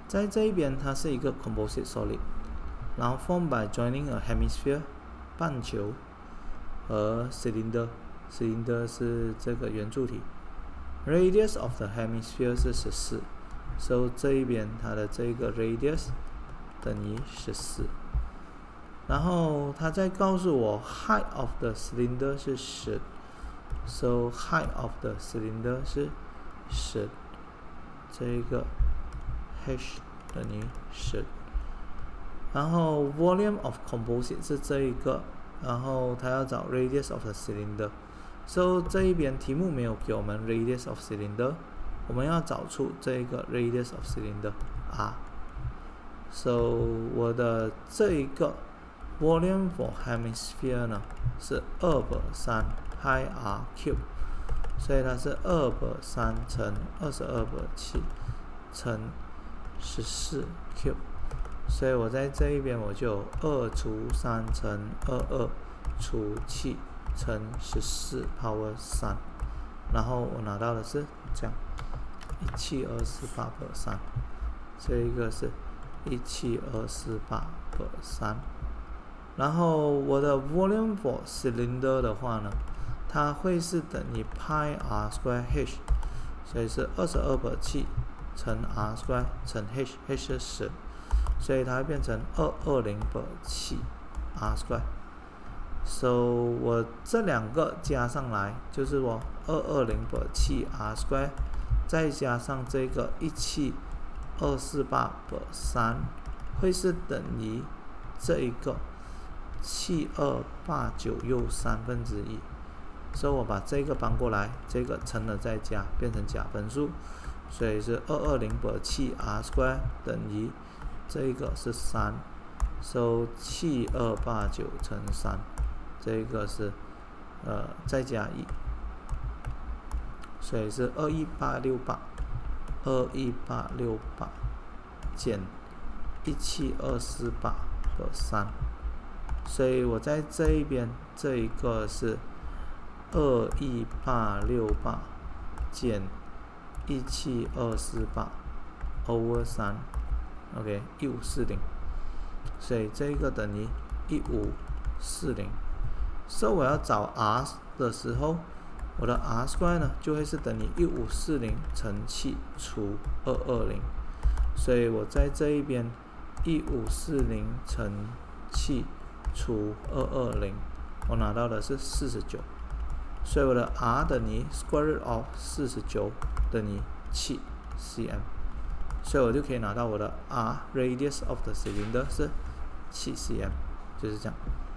在这一边它是一个 composite solid， 然后 formed by joining a hemisphere 半球和 cylinder 是这个圆柱体。Radius of the hemisphere 是14， so 这一边它的这个 radius 等于14。然后它再告诉我 height of the cylinder 是10， so height of the cylinder 是10，这个 h 等于10。然后 volume of composite 是这一个，然后它要找 radius of the cylinder。So 这一边题目没有给我们 radius of cylinder， 我们要找出这个 radius of cylinder r。So 我的这一个 volume for hemisphere 呢是2/3 pi r cube， 所以它是2/3乘22/7乘14 cube， 所以我在这一边我就有2除3乘22除7乘14 power 3，然后我拿到的是这样17248/3，这一个是17248/3。然后我的 volume for cylinder 的话呢，它会是等于 pi r square h， 所以是22/7乘 r square 乘 h 是10，所以它会变成220/7 r square。So 我这两个加上来就是我220/7 r square， 再加上这个17248/3，会是等于这一个7289又1/3。所以我把这个搬过来，这个乘了再加，变成假分数，所以是220/7 r square 等于这个是3， so 7289乘3，这个是再加1，所以是21868减17248/3，所以我在这一边这一个是21868减17248/3 ，OK 1540，所以这个等于1540。所以我要找 r 的时候，我的 r square 呢就会是等于1540乘7除220，所以我在这一边1540乘7除220，我拿到的是49，所以我的 r 等于 square root of 49等于7 cm， 所以我就可以拿到我的 r radius of the cylinder 是7 cm， 就是这样。